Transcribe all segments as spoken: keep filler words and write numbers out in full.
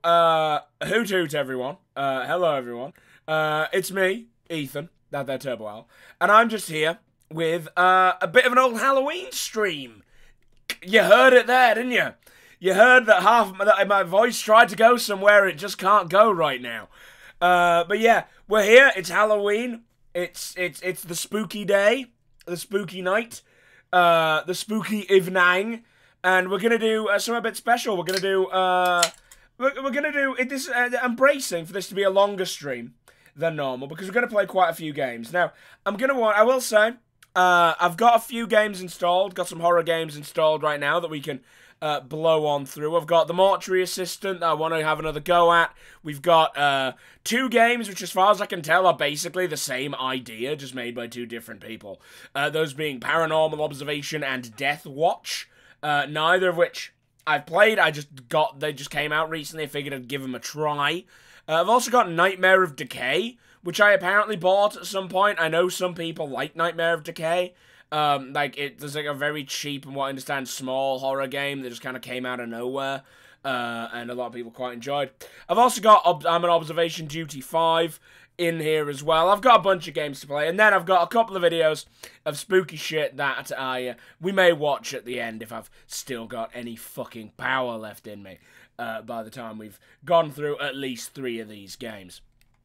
uh, hoot hoot everyone. Uh, hello everyone. Uh, it's me, Ethan, that there Turbo Owl, and I'm just here with uh, a bit of an old Halloween stream. You heard it there, didn't you? You heard that half of my, that my voice tried to go somewhere it just can't go right now. Uh, but yeah, we're here. It's Halloween. It's it's it's the spooky day, the spooky night, uh, the spooky evening, and we're gonna do uh, something a bit special. We're gonna do uh, we're, we're gonna do it. This uh, I'm bracing for this to be a longer stream than normal because we're gonna play quite a few games. Now I'm gonna want. I will say, uh, I've got a few games installed. Got some horror games installed right now that we can. Uh, blow on through. I've got the Mortuary Assistant that I want to have another go at. We've got uh, two games, which as far as I can tell are basically the same idea, just made by two different people. Uh, those being Paranormal Observation and Death Watch. Uh, neither of which I've played. I just got, they just came out recently. I figured I'd give them a try. Uh, I've also got Nightmare of Decay, which I apparently bought at some point. I know some people like Nightmare of Decay. Um, like, it, there's like a very cheap and what I understand small horror game that just kind of came out of nowhere, uh, and a lot of people quite enjoyed. I've also got, ob I'm an Observation Duty five in here as well. I've got a bunch of games to play, and then I've got a couple of videos of spooky shit that I, uh, we may watch at the end if I've still got any fucking power left in me, uh, by the time we've gone through at least three of these games.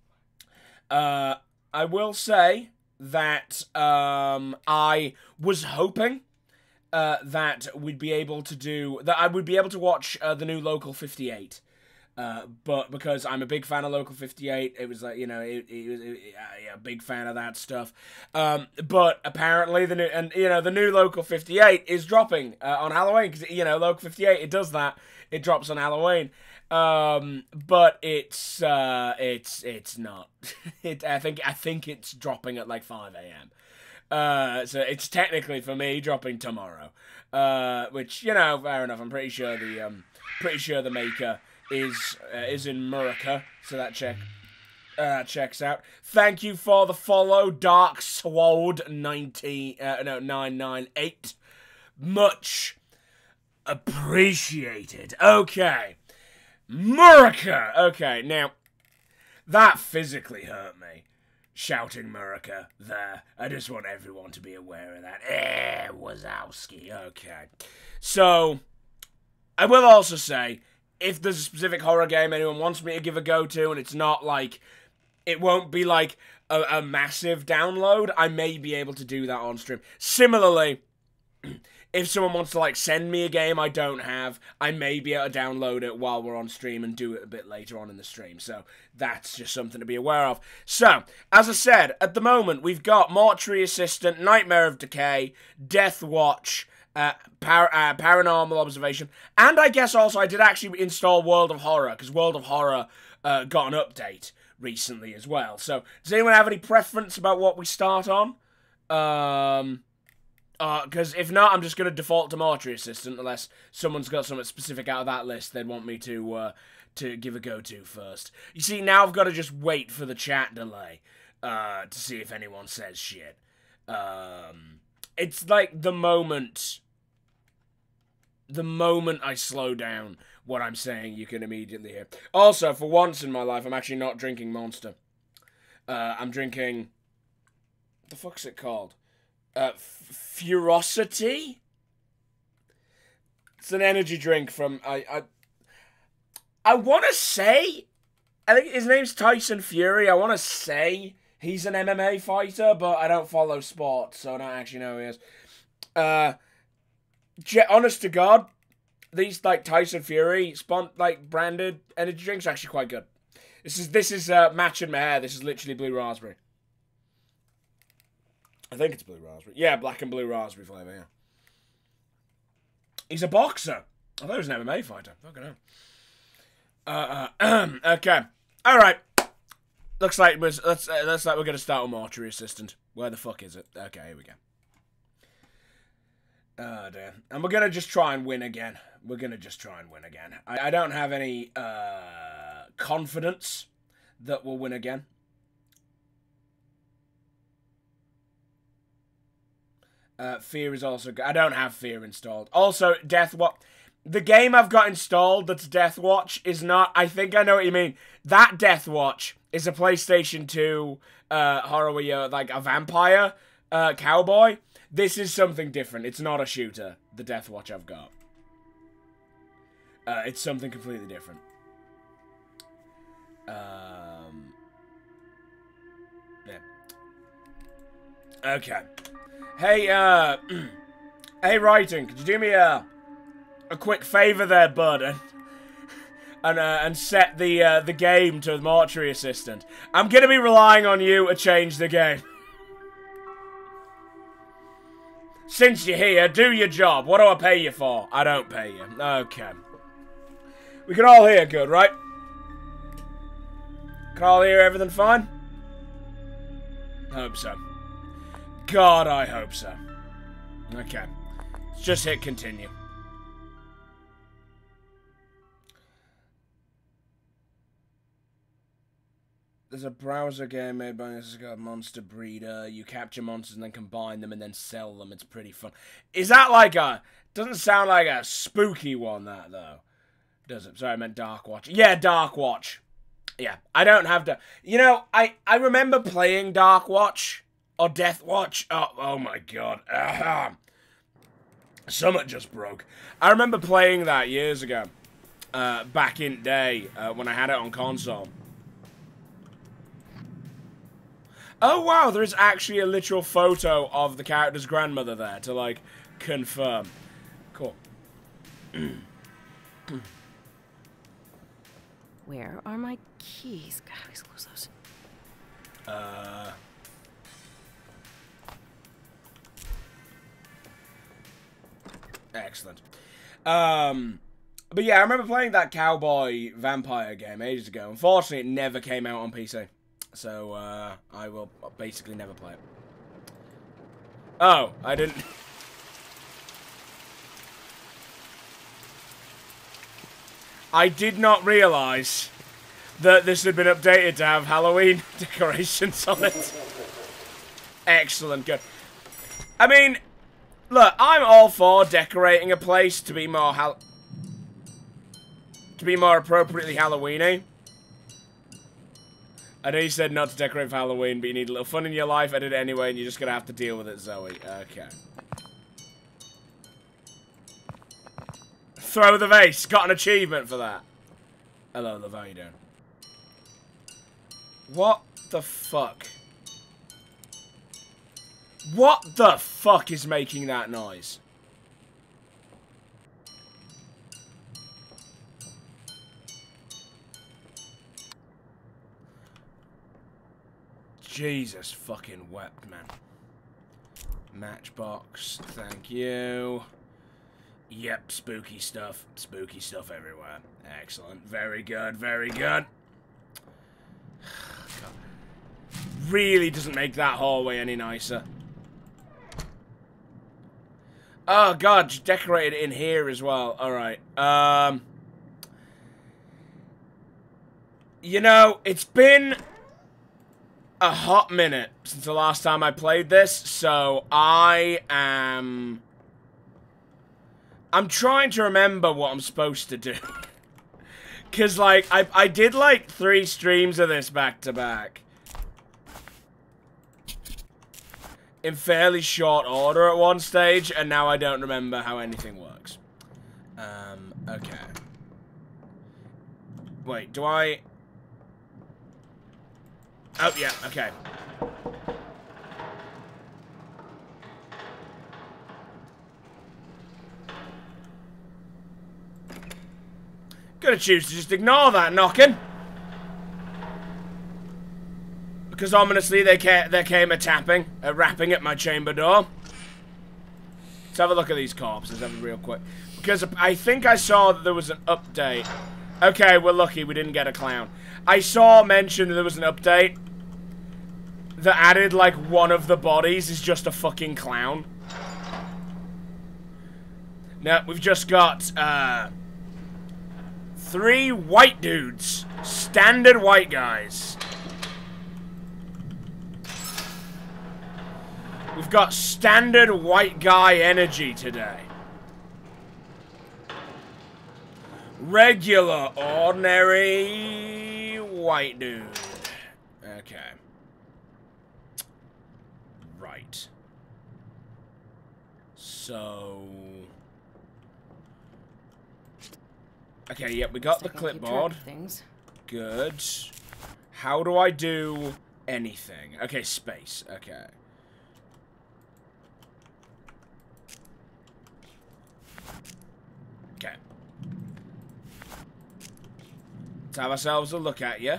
Uh, I will say that um, I was hoping uh, that we'd be able to do, that I would be able to watch uh, the new Local fifty-eight. Uh, but because I'm a big fan of Local fifty-eight, it was like, you know, it, it was it, yeah, a big fan of that stuff. Um, but apparently the new, and you know, the new Local fifty-eight is dropping uh, on Halloween because you know, Local fifty-eight, it does that, it drops on Halloween. Um, but it's, uh, it's, it's not, it, I think, I think it's dropping at like five A M Uh, so it's technically for me dropping tomorrow, uh, which, you know, fair enough. I'm pretty sure the, um, pretty sure the maker is, uh, is in America. So that check, uh, checks out. Thank you for the follow, Dark Sword ninety, uh, no, nine nine eight. Much appreciated. Okay. America! Okay, now, that physically hurt me, shouting America there. I just want everyone to be aware of that. Eh, Wazowski. Okay. So, I will also say, if there's a specific horror game anyone wants me to give a go to, and it's not like, it won't be like a, a massive download, I may be able to do that on stream. Similarly, if someone wants to, like, send me a game I don't have, I may be able to download it while we're on stream and do it a bit later on in the stream. So, that's just something to be aware of. So, as I said, at the moment, we've got Mortuary Assistant, Nightmare of Decay, Death Watch, uh, par uh, Paranormal Observation, and I guess also I did actually install World of Horror, because World of Horror uh, got an update recently as well. So, does anyone have any preference about what we start on? Um... Because uh, if not, I'm just going to default to Mortuary Assistant, unless someone's got something specific out of that list they'd want me to uh, to give a go-to first. You see, now I've got to just wait for the chat delay uh, to see if anyone says shit. Um, it's like the moment, the moment I slow down what I'm saying, you can immediately hear. Also, for once in my life, I'm actually not drinking Monster. Uh, I'm drinking, what the fuck's it called? Uh, Furosity? It's an energy drink from, I, I, I want to say, I think his name's Tyson Fury. I want to say he's an M M A fighter, but I don't follow sports, so I don't actually know who he is. Uh, honest to God, these, like, Tyson Fury, spon like, branded energy drinks are actually quite good. This is, this is, uh, matching my hair. This is literally blue raspberry. I think it's blue raspberry. Yeah, black and blue raspberry flavour, yeah. He's a boxer. I thought he was an M M A fighter. Fucking hell. Uh, uh, okay. Alright. Looks like, we're, let's, uh, looks like we're going to start with Mortuary Assistant. Where the fuck is it? Okay, here we go. Oh, dear. And we're going to just try and win again. We're going to just try and win again. I, I don't have any uh, confidence that we'll win again. Uh, Fear is also good. I don't have Fear installed. Also, Death Watch. the game I've got installed that's Death Watch is not... I think I know what you mean. That Death Watch is a PlayStation two uh, horror where you're like a vampire uh, cowboy. This is something different. It's not a shooter, the Death Watch I've got. Uh, it's something completely different. Um, yeah. Okay. Hey, uh... hey, Writing, could you do me a... a quick favour there, bud? And, and, uh, and set the, uh, the game to the Mortuary Assistant. I'm gonna be relying on you to change the game. Since you're here, do your job. What do I pay you for? I don't pay you. Okay. We can all hear good, right? Can all hear everything fine? Hope so. God, I hope so. Okay. Let's just hit continue. There's a browser game made by this called Monster Breeder. You capture monsters and then combine them and then sell them. It's pretty fun. Is that like a... Doesn't sound like a spooky one, that, though. Does it? Sorry, I meant Dark Watch. Yeah, Dark Watch. Yeah, I don't have to... You know, I, I remember playing Dark Watch. Or Death Watch. Oh, oh my god. Uh, Summit just broke. I remember playing that years ago. Uh, back in day. Uh, when I had it on console. Oh, wow, there is actually a literal photo of the character's grandmother there to, like, confirm. Cool. Where are my keys? God, I always lose those. Uh... Excellent. Um... But yeah, I remember playing that cowboy vampire game ages ago. Unfortunately, it never came out on P C. So, uh, I will basically never play it. Oh, I didn't... I did not realise that this had been updated to have Halloween decorations on it. Excellent, good. I mean, look, I'm all for decorating a place to be more hal... to be more appropriately Halloween-y. I know you said not to decorate for Halloween, but you need a little fun in your life. I did it anyway, and you're just gonna have to deal with it, Zoe. Okay. Throw the vase. Got an achievement for that. Hello, love. How you doing? What the fuck? What the fuck is making that noise? Jesus fucking wept, man. Matchbox, thank you. Yep, spooky stuff. Spooky stuff everywhere. Excellent. Very good, very good. God. Really doesn't make that hallway any nicer. Oh god, just decorated it in here as well. Alright. Um You know, it's been a hot minute since the last time I played this, so I am... I'm trying to remember what I'm supposed to do. Because, like, I, I did, like, three streams of this back-to-back. In fairly short order at one stage, and now I don't remember how anything works. Um, okay. Wait, do I... Oh, yeah, okay. Gonna choose to just ignore that knocking. Because ominously they ca there came a tapping, a rapping at my chamber door. Let's have a look at these corpses, have a real quick. Because I think I saw that there was an update. Okay, we're lucky we didn't get a clown. I saw mention that there was an update that added, like, one of the bodies is just a fucking clown. Now, we've just got, uh... three white dudes. Standard white guys. We've got standard white guy energy today. Regular, ordinary white dude. Okay. Right. So... Okay, yep, we got the clipboard. Things. Good. How do I do anything? Okay, space. Okay. Okay. Let's have ourselves a look at you.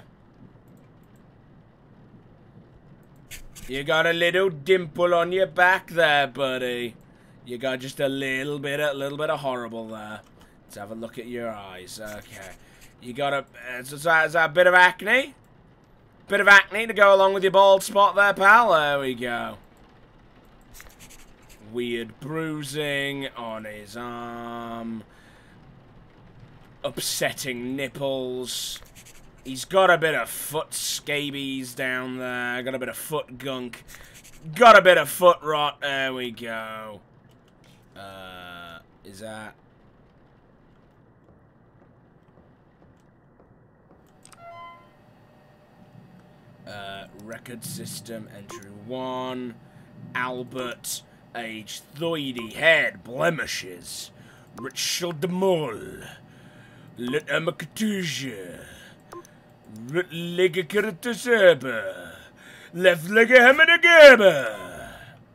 You got a little dimple on your back there, buddy. You got just a little bit, a little bit of horrible there. Let's have a look at your eyes. Okay. You got a, is that, is that a bit of acne? Bit of acne to go along with your bald spot there, pal. There we go. Weird bruising on his arm. Upsetting nipples. He's got a bit of foot scabies down there. Got a bit of foot gunk. Got a bit of foot rot. There we go. Uh, is that... Uh, record system, entry one. Albert, age thirty, head, blemishes. Richard de Mol. Let Amakatuja. Right leg a Karatasaba. Left leg a Hamadagaba.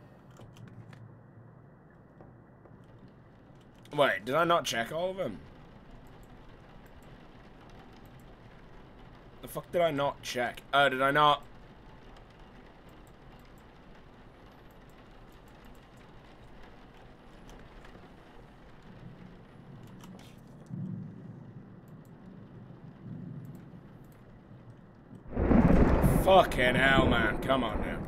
Wait, did I not check all of them? The fuck did I not check? Oh, did I not? Fucking hell, man. Come on now.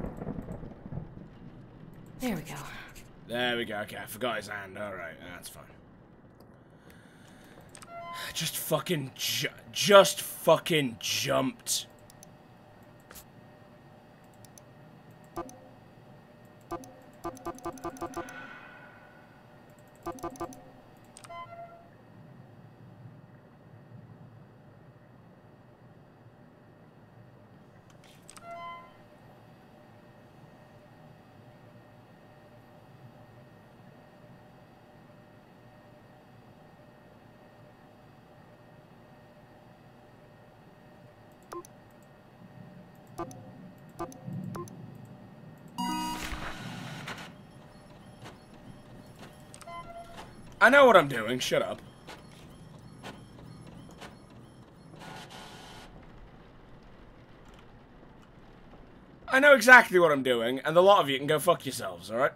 There we go. There we go. Okay, I forgot his hand. Alright, that's fine. Just fucking ju just fucking jumped. I know what I'm doing, shut up. I know exactly what I'm doing, and the lot of you can go fuck yourselves, alright?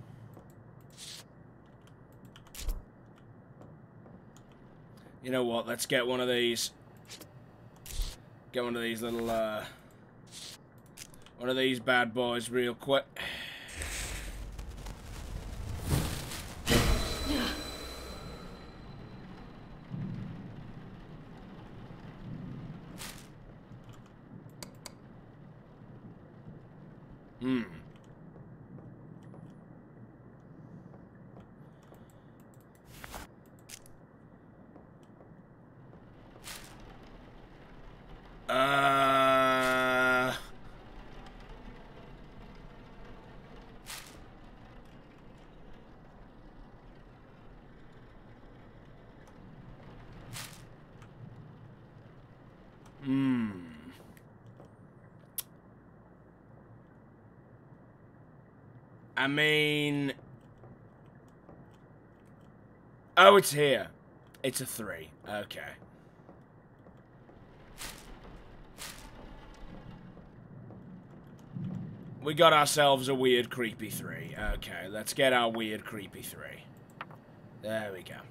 You know what, let's get one of these. Get one of these little, uh... one of these bad boys real quick. Hmm. Uh... Hmm. I mean... Oh, it's here. It's a three. Okay. We got ourselves a weird, creepy three. Okay, let's get our weird, creepy three. There we go.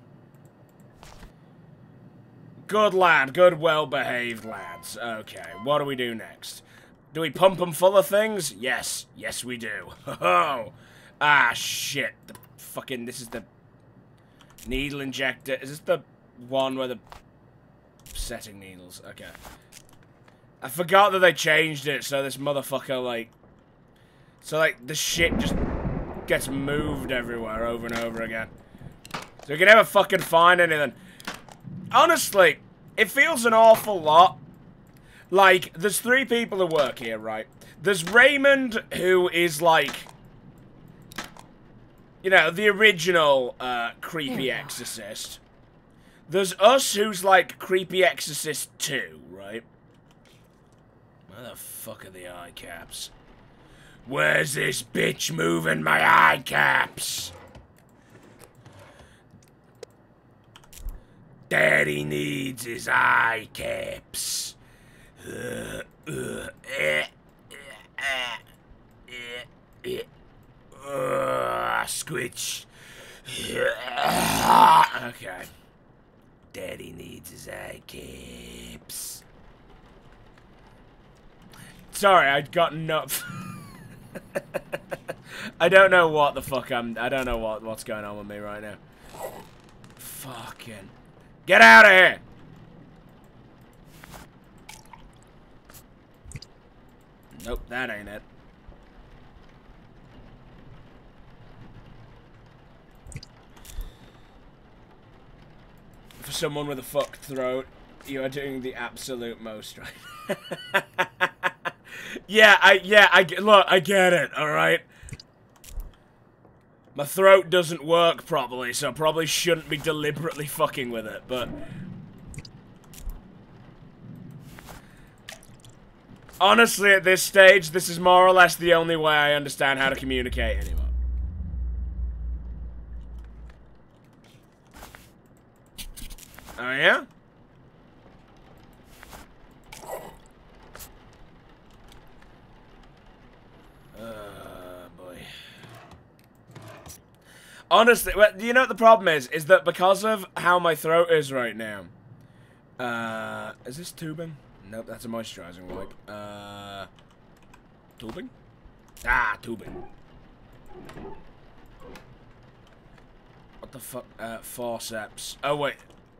Good lad. Good, well-behaved lads. Okay, what do we do next? Do we pump them full of things? Yes. Yes, we do. Oh. Ah, shit. The fucking... This is the... Needle injector. Is this the one where the... Setting needles. Okay. I forgot that they changed it, so this motherfucker, like... So, like, the shit just gets moved everywhere over and over again. So we can never fucking find anything. honestly, it feels an awful lot. Like, there's three people who work here, right? There's Raymond, who is like, you know, the original uh, creepy exorcist. There's us, who's like creepy exorcist two, right? Where the fuck are the eye caps? Where's this bitch moving my eye caps? Daddy needs his eye caps. Uh, uh, eh, eh, eh, eh, uh, squitch. Okay. Daddy needs his eye caps. Sorry, I'd gotten up. I don't know what the fuck I'm. I don't know what what's going on with me right now. Fucking get out of here! Nope, that ain't it. For someone with a fucked throat, you are doing the absolute most right. Yeah, I, yeah, I, look, I get it, alright? My throat doesn't work properly, so I probably shouldn't be deliberately fucking with it, but... honestly, at this stage, this is more or less the only way I understand how to communicate anymore. Oh, yeah? Uh, boy. Honestly, well, you know what the problem is? Is that because of how my throat is right now... Uh, is this tubing? Nope, that's a moisturizing wipe. Uh, tubing? Ah, tubing. What the fuck? Uh, forceps. Oh, wait.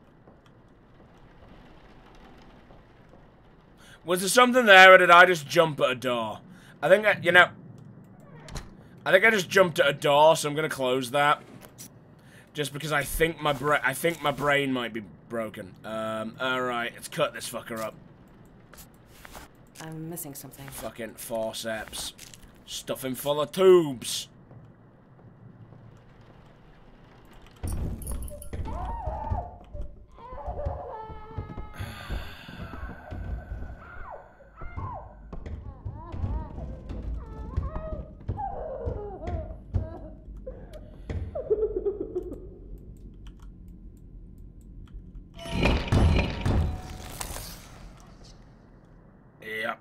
Was there something there, or did I just jump at a door? I think I, you know... I think I just jumped at a door, so I'm gonna close that. Just because I think my bra- I think my brain might be broken. Um, alright, let's cut this fucker up. I'm missing something. Fucking forceps. Stuff him full of tubes. Yep.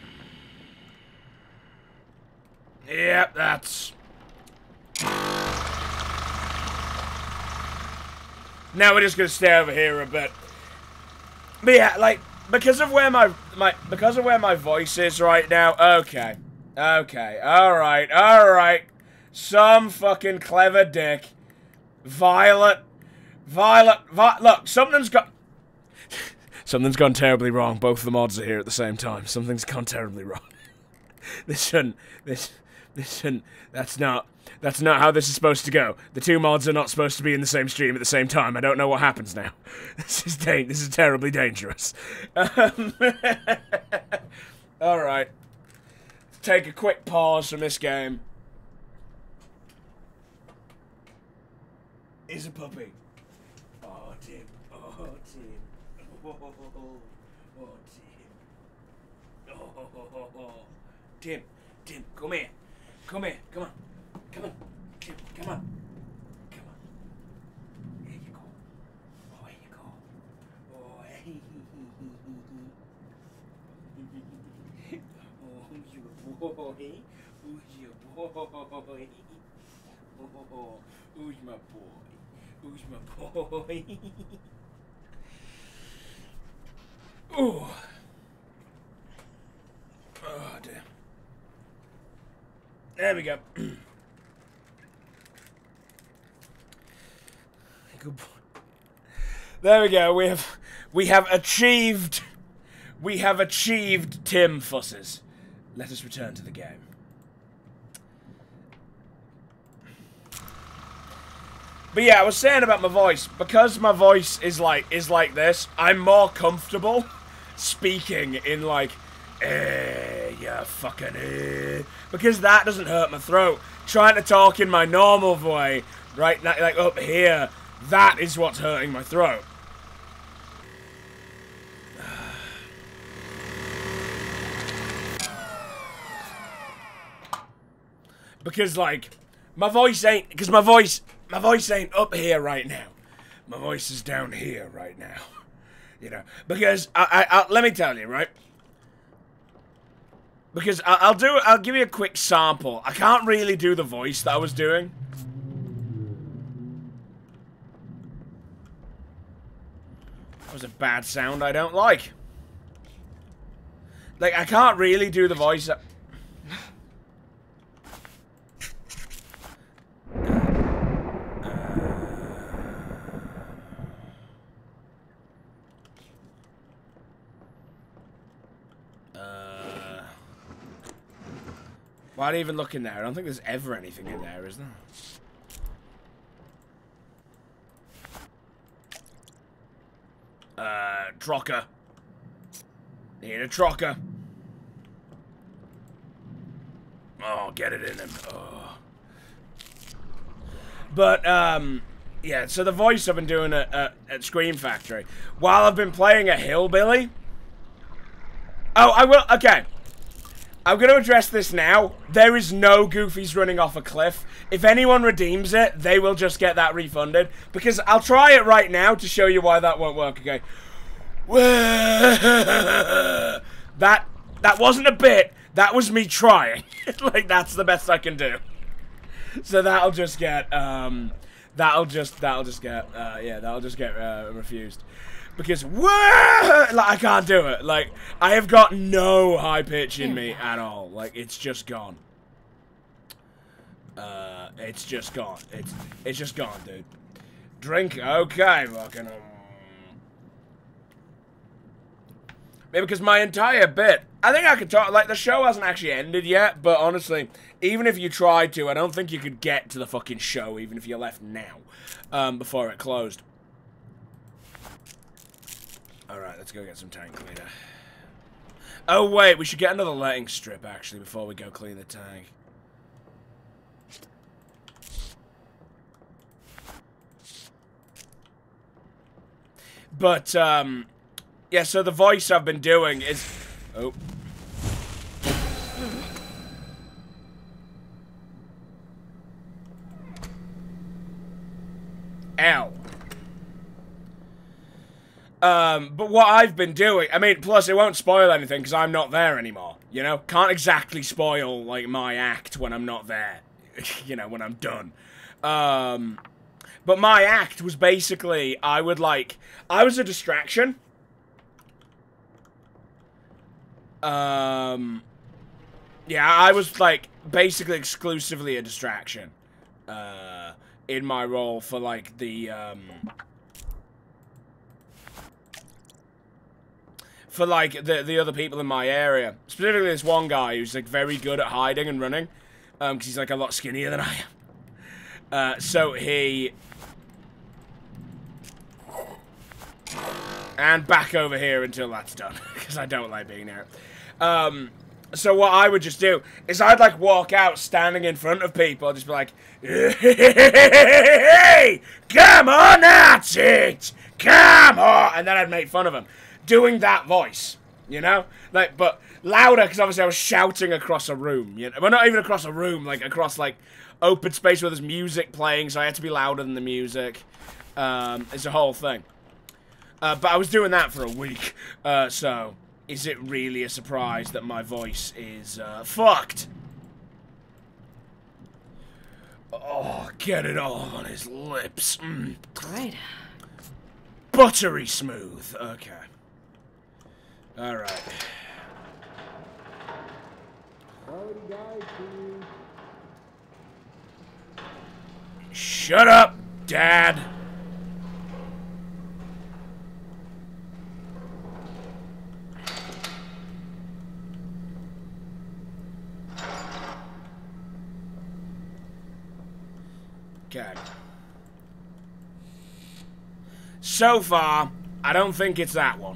Yep, that's... Now we're just gonna stay over here a bit. But yeah, like, because of where my, my, because of where my voice is right now, okay. Okay, alright, alright. Some fucking clever dick. Violet. Violet, vi look, something's got... Something's gone terribly wrong. Both of the mods are here at the same time. Something's gone terribly wrong. This shouldn't, this, this shouldn't, that's not, that's not how this is supposed to go. The two mods are not supposed to be in the same stream at the same time. I don't know what happens now. This is da this is terribly dangerous. Um, Alright. Take a quick pause from this game. Is a puppy. Oh, Tim. Oh, Tim. Oh, oh, oh, Tim. Oh, oh, oh, oh. Tim, Tim, come here. Come here. Come on. Come on. Tim, come on. Come on. Here you go. Oh, here you go. Oh, hey. Oh, who's your boy? Who's your boy? Oh, who's my boy? Who's my boy? Ooh. Oh, damn. There we go. Good boy. There we go. We have we have achieved we have achieved Tim Fusses. Let us return to the game. But yeah, I was saying about my voice, because my voice is like is like this, I'm more comfortable speaking in like, eh, yeah, fucking eh, because that doesn't hurt my throat. Trying to talk in my normal way, right, like, like up here, that is what's hurting my throat. Because like, my voice ain't, because my voice, my voice ain't up here right now. My voice is down here right now. You know, because I, I, I let me tell you, right? Because I, I'll do, I'll give you a quick sample. I can't really do the voice that I was doing. That was a bad sound I don't like. Like, I can't really do the voice. That Why do you even look in there? I don't think there's ever anything in there, is there? Uh, trocker. Need a trocker. Oh, get it in him. Oh. But, um, yeah, so the voice I've been doing at, at, at Scream Factory, while I've been playing a hillbilly... Oh, I will, okay. I'm going to address this now. There is no Goofies running off a cliff. If anyone redeems it, they will just get that refunded. Because I'll try it right now to show you why that won't work, okay? That, that wasn't a bit. That was me trying. Like, that's the best I can do. So that'll just get, um... That'll just, that'll just get, uh, yeah, that'll just get, uh, refused. Because, whoa, like, I can't do it. Like, I have got no high pitch in me at all. Like, it's just gone. Uh, it's just gone. It's, it's just gone, dude. Drink, okay, fucking. Maybe because my entire bit, I think I could talk, like, the show hasn't actually ended yet, but honestly, even if you tried to, I don't think you could get to the fucking show, even if you left now, um, before it closed. Alright, let's go get some tank cleaner. Oh, wait, we should get another lighting strip, actually, before we go clean the tank. But, um... yeah, so the voice I've been doing is... Oh. Ow. Um, but what I've been doing, I mean, plus it won't spoil anything because I'm not there anymore, you know? Can't exactly spoil, like, my act when I'm not there, you know, when I'm done. Um, but my act was basically, I would, like, I was a distraction. Um, yeah, I was, like, basically exclusively a distraction, uh, in my role for, like, the, um... for, like, the, the other people in my area. Specifically this one guy who's, like, very good at hiding and running. Um, because he's, like, a lot skinnier than I am. Uh, so he... And back over here until that's done. Because I don't like being there. Um, so what I would just do is I'd, like, walk out standing in front of people. I'd just be like, hey, come on, that's it. Come on. And then I'd make fun of him. Doing that voice, you know? Like, but louder, because obviously I was shouting across a room, you know? Well, not even across a room, like, across, like, open space where there's music playing, so I had to be louder than the music. Um, it's a whole thing. Uh, but I was doing that for a week, uh, so is it really a surprise that my voice is, uh, fucked? Oh, get it all on his lips. Mm. Great. Buttery smooth. Okay. Alright. Shut up, Dad! Okay. So far, I don't think it's that one.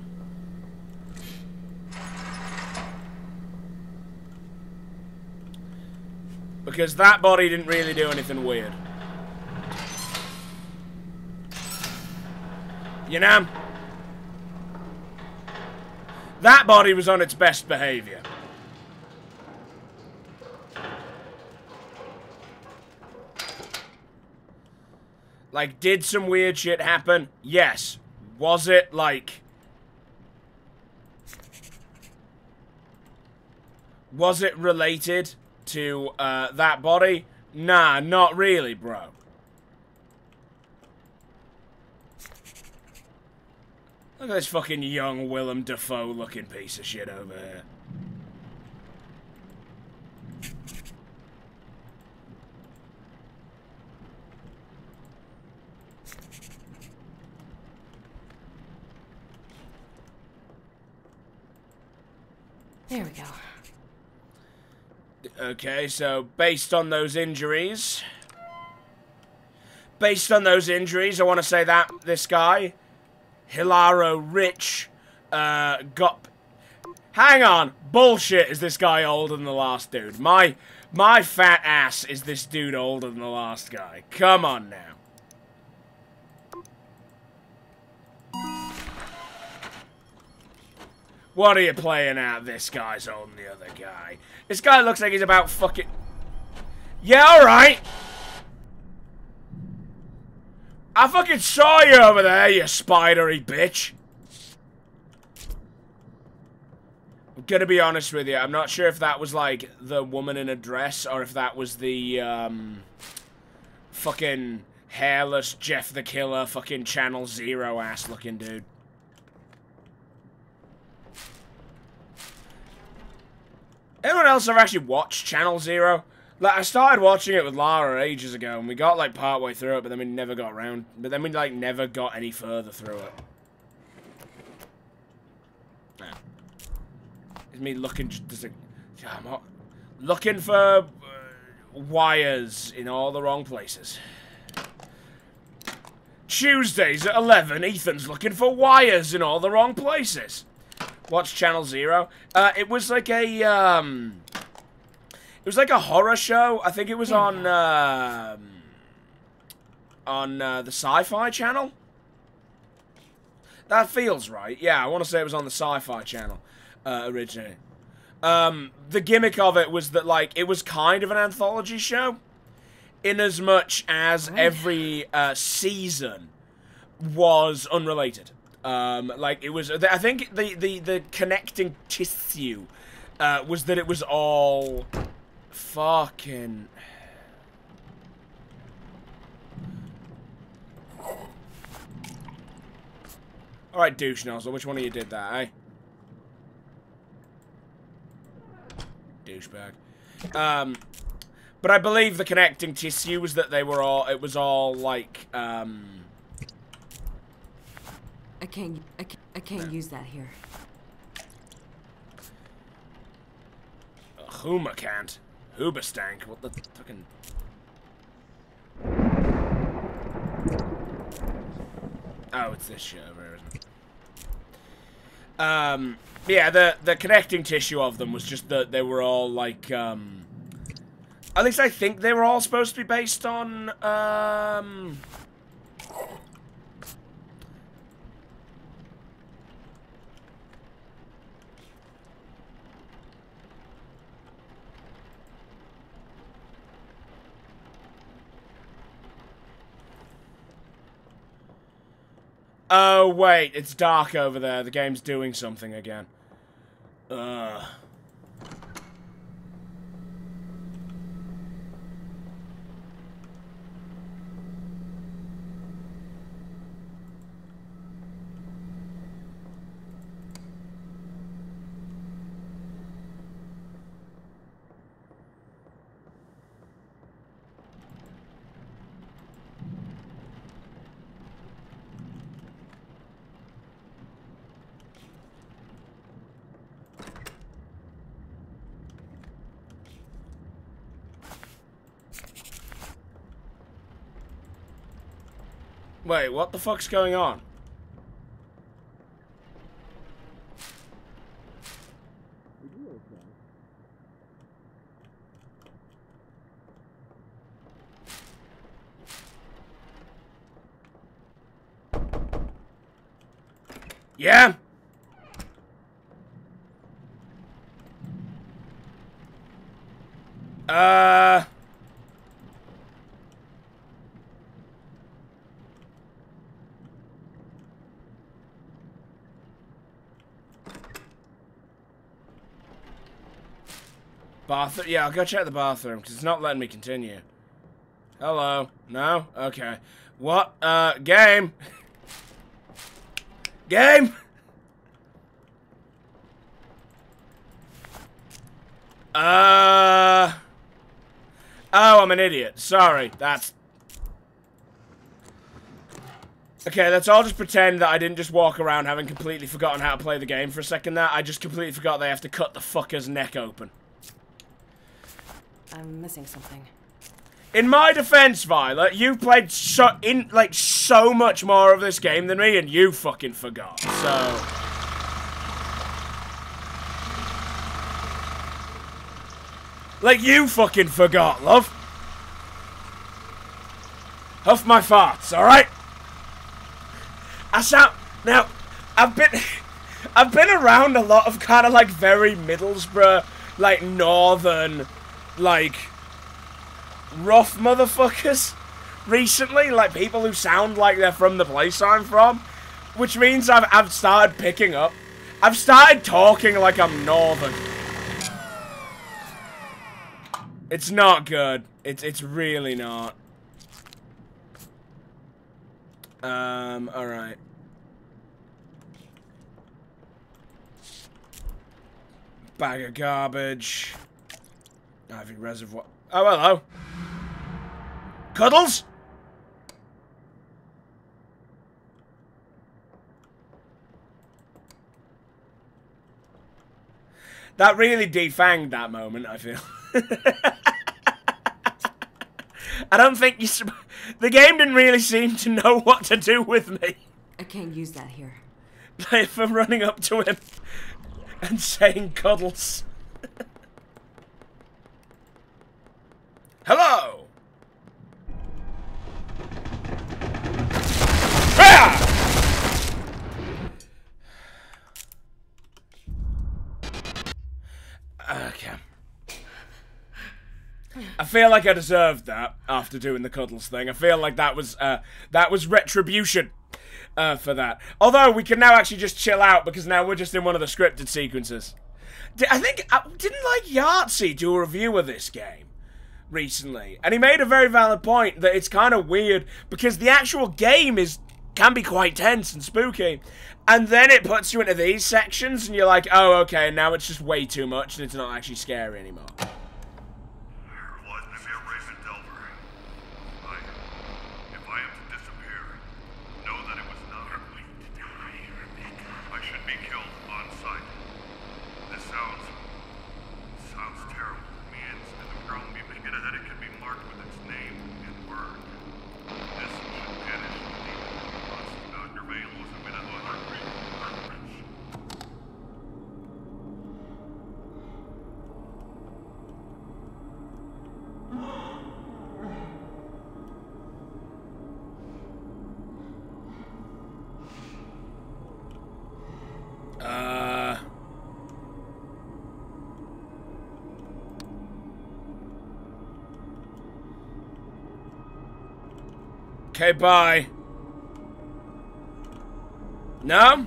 Because that body didn't really do anything weird. You know? That body was on its best behavior. Like, did some weird shit happen? Yes. Was it, like... Was it related to uh, that body? Nah, not really, bro. Look at this fucking young Willem Dafoe looking piece of shit over here. There we go. Okay, so based on those injuries... Based on those injuries, I want to say that this guy... Hilaro Rich, uh, got... Hang on! Bullshit, is this guy older than the last dude? My, my fat ass, is this dude older than the last guy? Come on now. What are you playing at? This guy's older than the other guy. This guy looks like he's about fucking... Yeah, alright! I fucking saw you over there, you spidery bitch. I'm gonna be honest with you, I'm not sure if that was, like, the woman in a dress, or if that was the, um... fucking hairless Jeff the Killer, fucking Channel Zero ass looking dude. Anyone else ever actually watched Channel Zero? Like, I started watching it with Lara ages ago, and we got, like, partway through it, but then we never got around... But then we, like, never got any further through it. Nah. It's me looking... Just a, I'm not, looking for... Uh, wires in all the wrong places. Tuesdays at eleven, Ethan's looking for wires in all the wrong places. Watch Channel Zero. Uh, it was like a, um... It was like a horror show. I think it was on, uh, on uh, the Sci-Fi Channel. That feels right. Yeah, I want to say it was on the Sci-Fi Channel uh, originally. Um, the gimmick of it was that, like, it was kind of an anthology show, in as much as every uh, season was unrelated. Um, like, it was... I think the, the, the connecting tissue uh, was that it was all... Fucking... Alright, douche nozzle, which one of you did that, eh? Douchebag. Um, but I believe the connecting tissue was that they were all... It was all, like, um... I can't. I can't, I can't use that here. Huma can't. Hoobastank. What the fucking... Oh, it's this shit over here, isn't it? Um, yeah, the, the connecting tissue of them was just that they were all, like, um... At least I think they were all supposed to be based on, um... Oh, wait, it's dark over there. The game's doing something again. Ugh. Wait, what the fuck's going on? Yeah? Uh... Bathroom? Yeah, I'll go check the bathroom, because it's not letting me continue. Hello? No? Okay. What? Uh, game? Game? Uh... Oh, I'm an idiot. Sorry. That's... Okay, let's all just pretend that I didn't just walk around having completely forgotten how to play the game for a second there. I just completely forgot they have to cut the fucker's neck open. I'm missing something. In my defense, Violet, you played so in like so much more of this game than me, and you fucking forgot. So, like you fucking forgot, love. Huff my farts, all right? I sound now. I've been, I've been around a lot of kind of like very Middlesbrough, like northern, like. rough motherfuckers recently, like people who sound like they're from the place I'm from, which means I've, I've started picking up. I've started talking like I'm northern. It's not good. It's, it's really not. Um, alright. Bag of garbage. Ivy reservoir. Oh, hello. Cuddles? That really defanged that moment, I feel. I don't think you... The game didn't really seem to know what to do with me. I can't use that here. Like, for running up to him and saying cuddles. Hello! Okay. I feel like I deserved that after doing the cuddles thing. I feel like that was uh, that was retribution uh, for that. Although we can now actually just chill out because now we're just in one of the scripted sequences. I think uh, didn't like Yahtzee do a review of this game recently, and he made a very valid point that it's kind of weird because the actual game is can be quite tense and spooky, and then it puts you into these sections, and you're like, oh, okay, now it's just way too much, and it's not actually scary anymore. Uh... Okay, bye. No?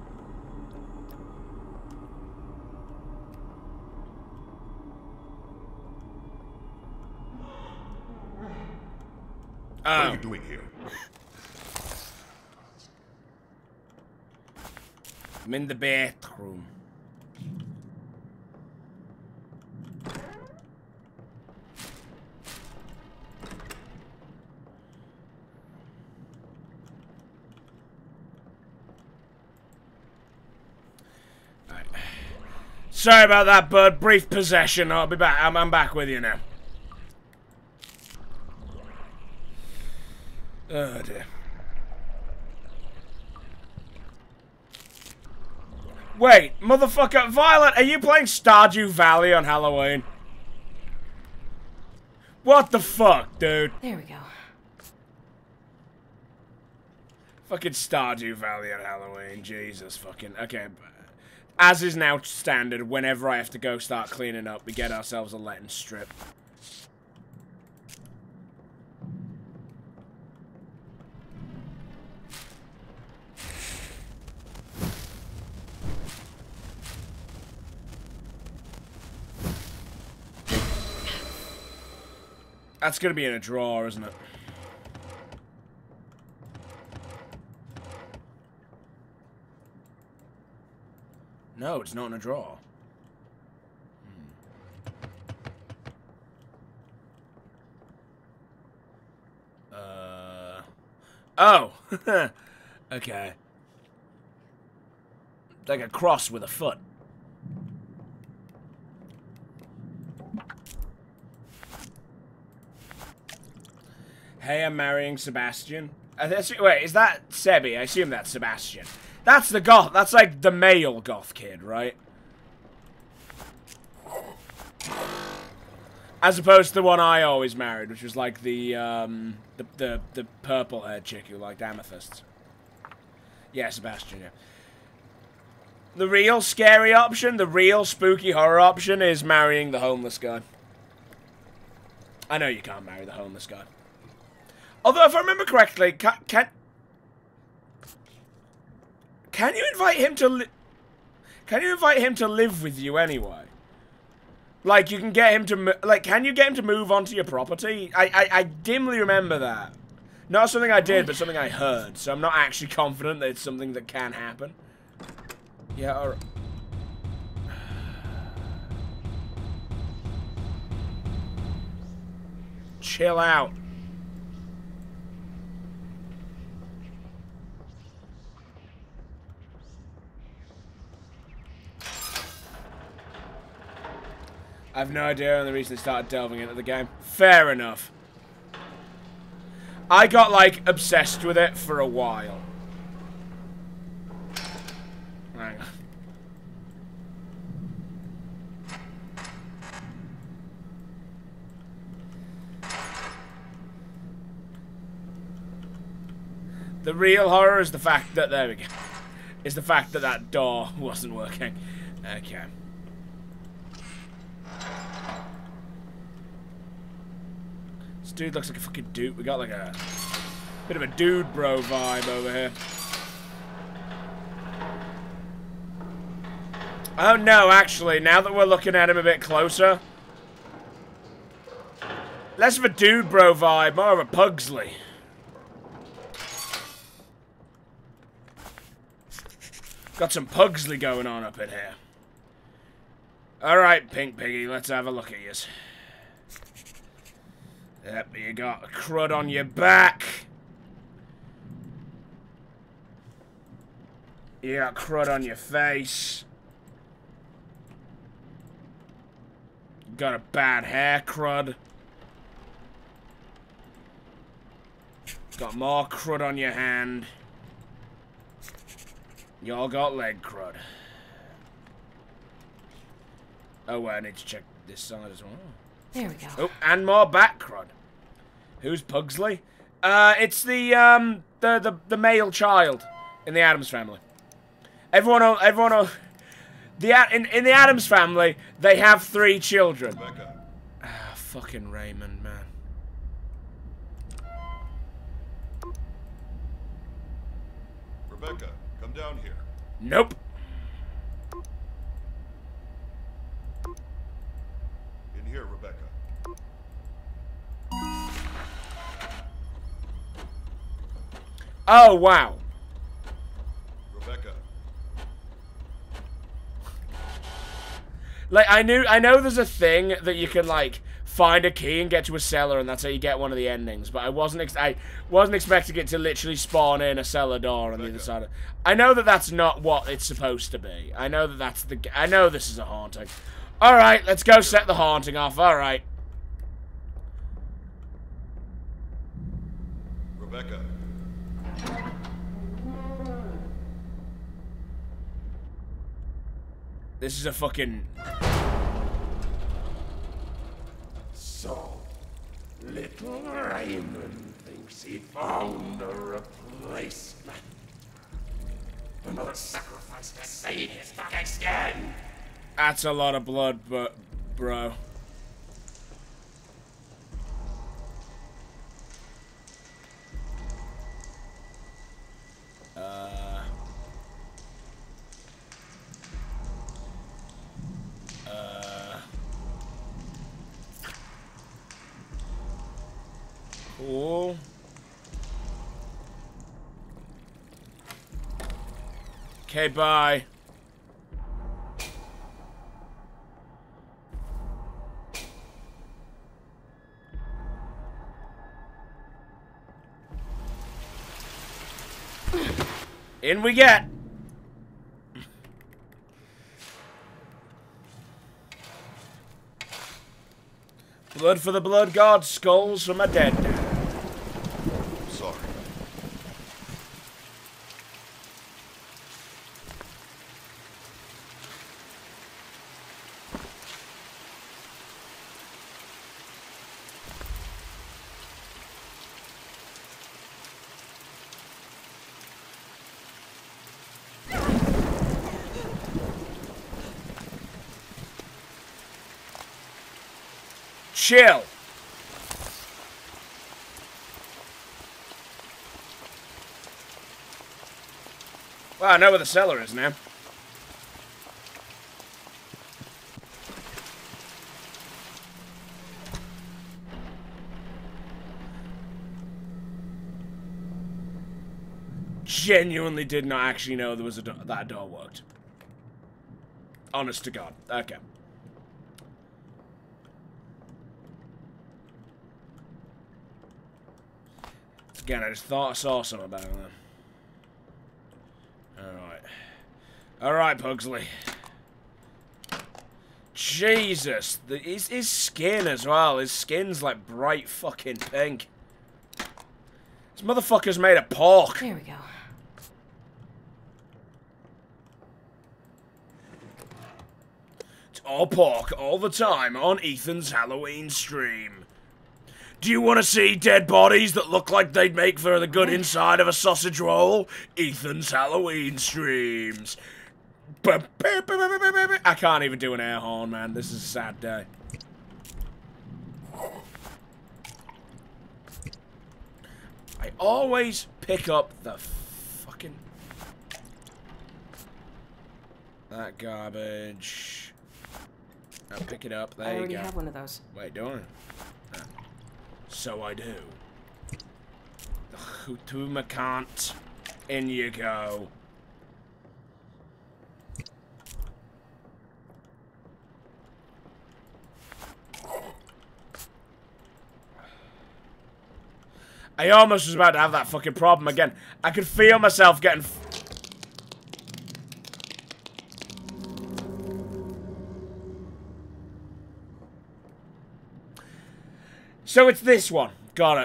What are you doing here? I'm in the bathroom. Right. Sorry about that, bud. Brief possession. I'll be back. I'm, I'm back with you now. Oh, dear. Wait, motherfucker, Violet, are you playing Stardew Valley on Halloween? What the fuck, dude? There we go. Fucking Stardew Valley on Halloween, Jesus fucking... Okay, as is now standard, whenever I have to go start cleaning up, we get ourselves a Lenten strip. That's gonna be in a drawer, isn't it? No, it's not in a drawer. Hmm. Uh. Oh! Okay. Like a cross with a foot. Hey, I'm marrying Sebastian. Uh, that's, wait, is that Sebi? I assume that's Sebastian. That's the goth. That's like the male goth kid, right? As opposed to the one I always married, which was like the um, the the, the purple-haired chick who liked amethysts. Yeah, Sebastian. Yeah. The real scary option, the real spooky horror option, is marrying the homeless guy. I know you can't marry the homeless guy. Although, if I remember correctly, can can, can you invite him to li can you invite him to live with you anyway? Like, you can get him to like, can you get him to move onto your property? I I, I dimly remember that. Not something I did, but something I heard. So I'm not actually confident that it's something that can happen. Yeah. All right. Chill out. I have no idea on the reason they started delving into the game. Fair enough. I got, like, obsessed with it for a while. Hang on. The real horror is the fact that, there we go, is the fact that that door wasn't working. Okay. This dude looks like a fucking dude. We got like a bit of a dude bro vibe over here. Oh no, actually, now that we're looking at him a bit closer, less of a dude bro vibe, more of a Pugsley. Got some Pugsley going on up in here. Alright, Pink Piggy, let's have a look at yous. Yep, you got a crud on your back. You got crud on your face. You got a bad hair crud. Got more crud on your hand. Y'all got leg crud. Oh, well, I need to check this side as well. There we go. Oh, and more back crud. Who's Pugsley? Uh, it's the, um, the, the, the male child in the Addams family. Everyone, everyone, the, in, in the Addams family, they have three children. Rebecca. Ah, fucking Raymond, man. Rebecca, come down here. Nope. In here, Rebecca. Oh, wow. Rebecca. Like, I knew, I know there's a thing that you can, like, find a key and get to a cellar, and that's how you get one of the endings. But I wasn't, ex I wasn't expecting it to literally spawn in a cellar door on the other side. Of I know that that's not what it's supposed to be. I know that that's the. I know this is a haunting. All right, let's go set the haunting off. All right. Rebecca. This is a fucking... So, little Raymond thinks he found a replacement. Another sacrifice to save his fucking skin. That's a lot of blood, but bro. Uh. Uh. Cool. Okay, bye. In we get. Blood for the blood god, skulls for my dead. Sorry. Chill. Well, I know where the cellar is now. Genuinely did not actually know there was a do that door worked. Honest to God. Okay. Again, I just thought I saw something about them. Alright. Alright, Pugsley. Jesus. The, his, his skin as well. His skin's like bright fucking pink. This motherfucker's made of pork. There we go. It's all pork all the time on Ethan's Halloween stream. Do you want to see dead bodies that look like they'd make for the good inside of a sausage roll? Ethan's Halloween streams. I can't even do an air horn, man. This is a sad day. I always pick up the fucking... That garbage. I'll pick it up. There I you already go. have one of those. Wait, don't I? No. So I do. To my can't. In you go. I almost was about to have that fucking problem again. I could feel myself getting... F So it's this one. Got it.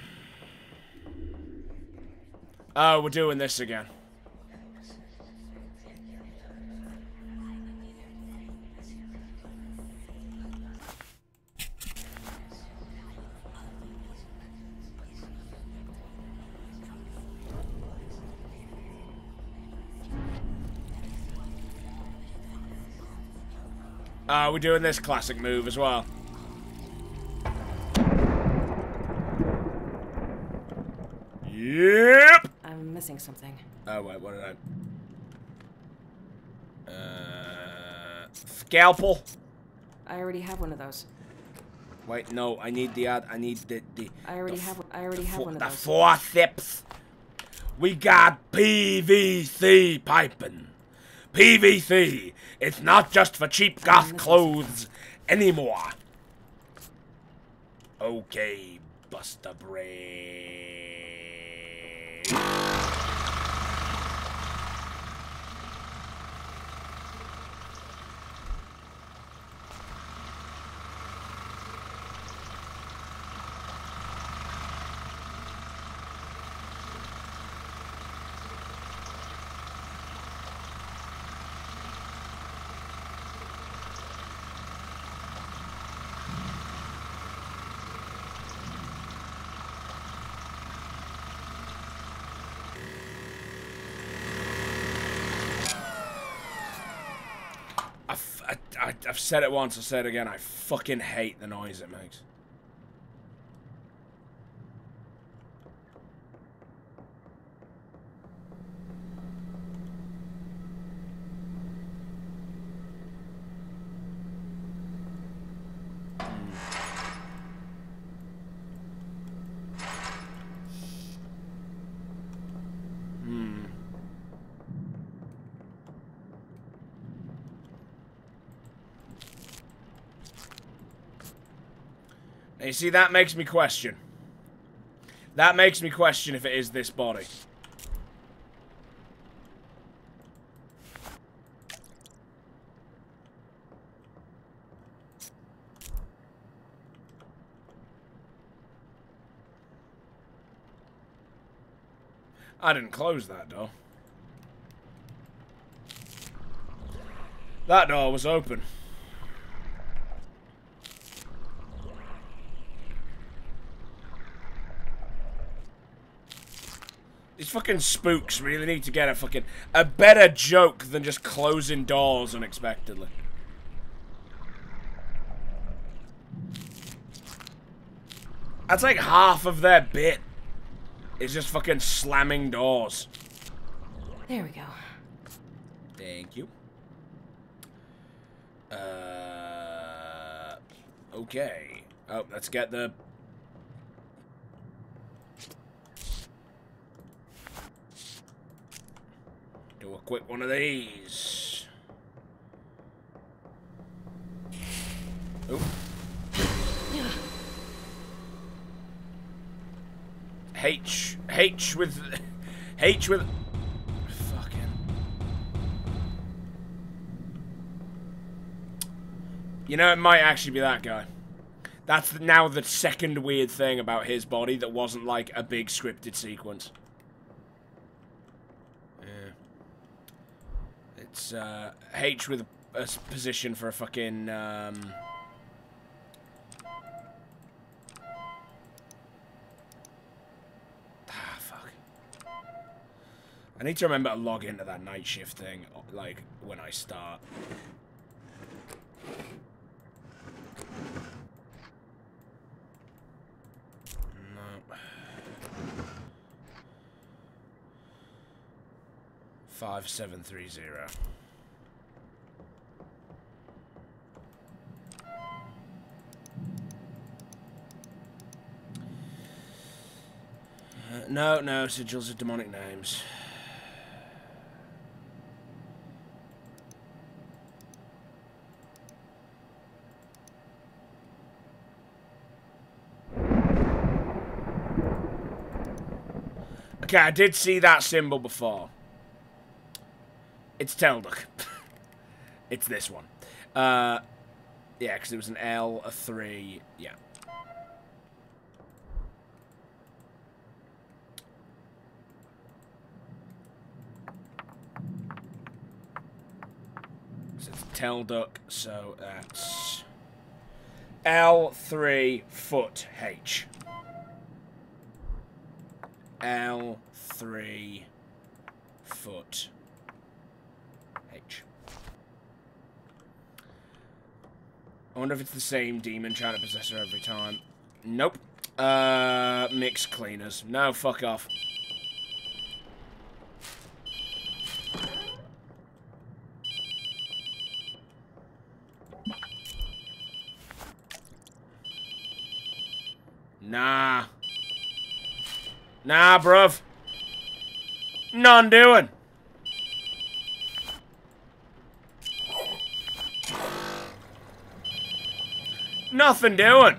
Oh, we're doing this again. Uh, we're doing this classic move as well. Yep. I'm missing something. Oh wait, what did I? Uh, scalpel. I already have one of those. Wait, no, I need the ad. I need the the. I already the have. I already have fo one of the those. forceps. We got P V C piping. P V C. It's not just for cheap goth clothes anymore. Okay, bust a brain. I, I've said it once, I'll say it again. I fucking hate the noise it makes. You see, that makes me question. That makes me question if it is this body. I didn't close that door. That door was open. These fucking spooks really need to get a fucking... a better joke than just closing doors unexpectedly. That's like half of their bit. It's just fucking slamming doors. There we go. Thank you. Uh... Okay. Oh, let's get the... do a quick one of these. Oh. H. H with... H with... Fucking... You know, it might actually be that guy. That's now the second weird thing about his body that wasn't like a big scripted sequence. It's, uh, H with a, a position for a fucking, um... ah, fuck. I need to remember to log into that night shift thing, like, when I start. No. Five seven three zero. Uh, no, no, sigils are demonic names. Okay, I did see that symbol before. It's Telduk. It's this one. Uh, yeah, because it was an L, a three, yeah. So it's Telduk, so that's L three foot H. L three foot H. I wonder if it's the same demon trying to possess her every time. Nope. Uh, mixed cleaners. No, fuck off. Nah. Nah, bruv. None doing. Nothing doing.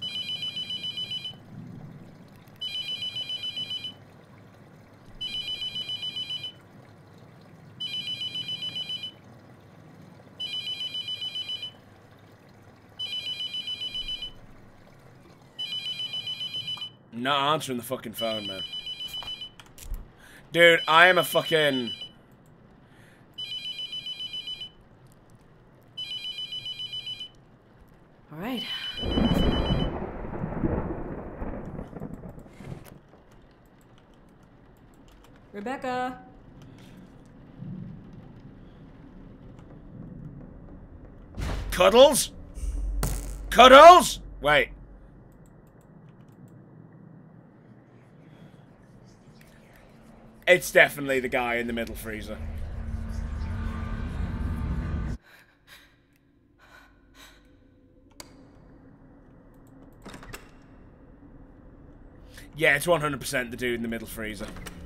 Not answering the fucking phone, man. Dude, I am a fucking... All right. Rebecca. Cuddles? Cuddles? Wait. It's definitely the guy in the middle freezer. Yeah, it's one hundred percent the dude in the middle freezer.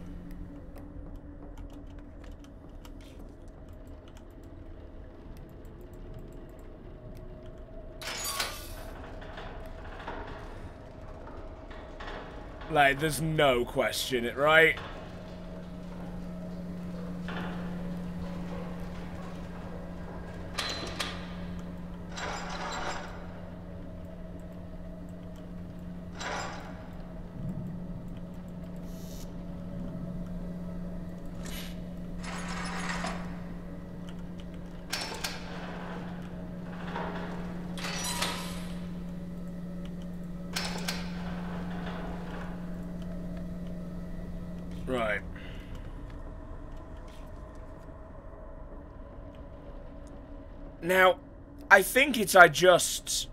Like, there's no question it, right? Right. Now, I think it's I just...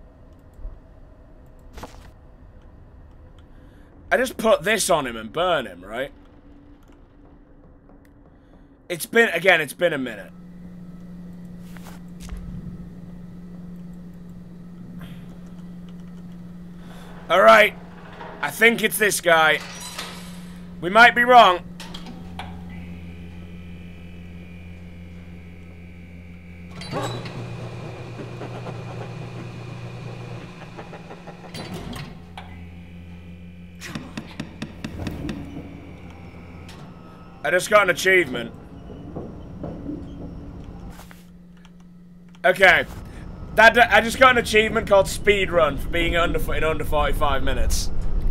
I just put this on him and burn him, right? It's been, again, it's been a minute. Alright. I think it's this guy. We might be wrong. I just got an achievement. Okay. That I just got an achievement called speedrun for being under in under forty-five minutes.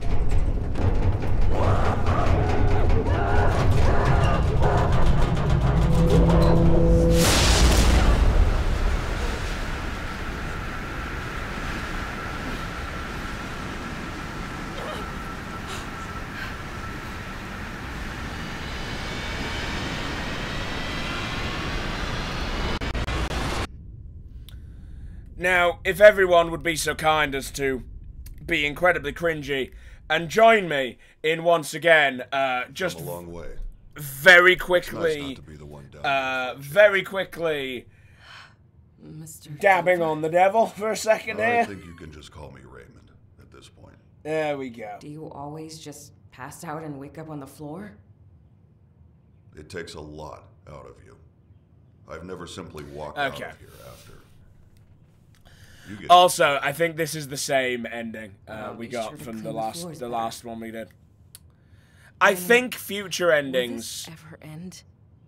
Now, if everyone would be so kind as to be incredibly cringy and join me in once again, uh, just Come a long way. very It's quickly, nice not to be the one down uh, very quickly Mister dabbing Dover, on the devil for a second I here. think you can just call me Raymond at this point. There we go. Do you always just pass out and wake up on the floor? It takes a lot out of you. I've never simply walked Okay. out of here after. You get Also, I think this is the same ending uh, Oh, we be got sure to from clean the the last floors the better. last one we did. I think future Will endings. this ever end?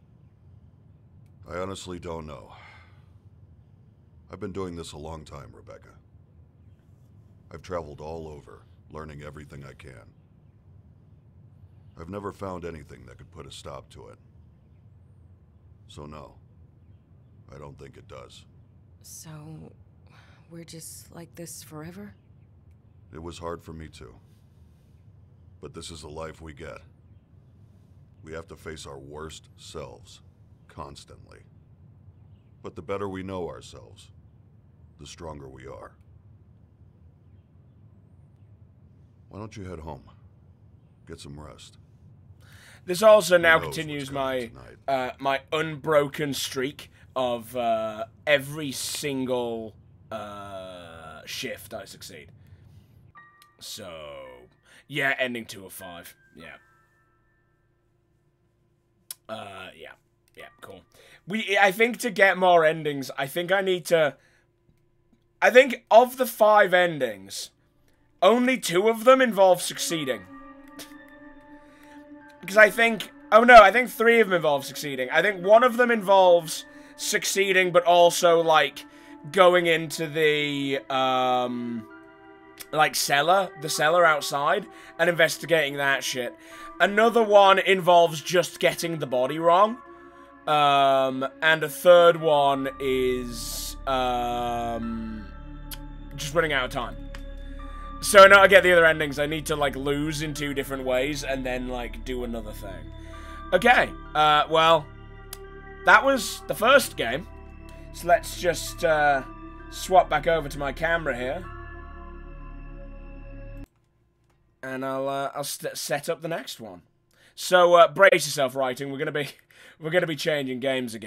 I honestly don't know. I've been doing this a long time, Rebecca. I've traveled all over, learning everything I can. I've never found anything that could put a stop to it. So no, I don't think it does. So, we're just like this forever? It was hard for me too. But this is the life we get. We have to face our worst selves, constantly. But the better we know ourselves, the stronger we are. Why don't you head home? Get some rest. This also now knows what's continues coming my tonight. uh, my unbroken streak of uh, every single uh, shift I succeed. So, yeah, ending two of five. Yeah. Uh, yeah. Yeah, cool. We, I think to get more endings, I think I need to... I think of the five endings, only two of them involve succeeding. Because I think... Oh no, I think three of them involve succeeding. I think one of them involves succeeding, but also, like, going into the, um... like, cellar, the cellar outside, and investigating that shit. Another one involves just getting the body wrong. Um, and a third one is, um... just running out of time. So in order to get the other endings, I need to, like, lose in two different ways, and then, like, do another thing. Okay, uh, well, that was the first game. So let's just, uh, swap back over to my camera here. And I'll uh, I'll st set up the next one. So uh, brace yourself, writing. We're gonna be we're gonna be changing games again.